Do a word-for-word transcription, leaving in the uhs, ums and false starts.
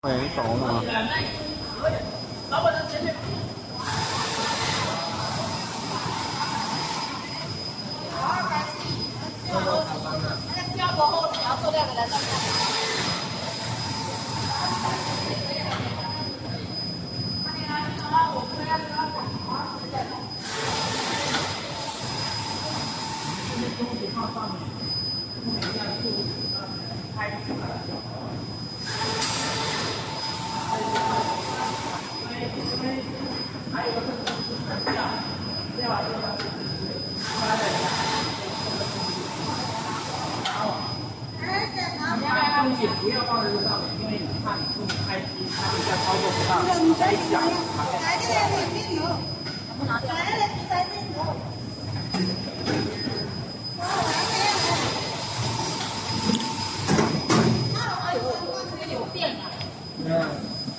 很熟吗？ 老板的前面。那个胶薄厚，你要做料的来上面。东西放上面，不一样就开出来了。 还有一个是这样，这样这样，然后，你把东西不要放在这上面，因为你怕你东西开机，它比较操作不当，再响。来这个电流，来了来电流。哦，哎呦，这个有电啊。嗯。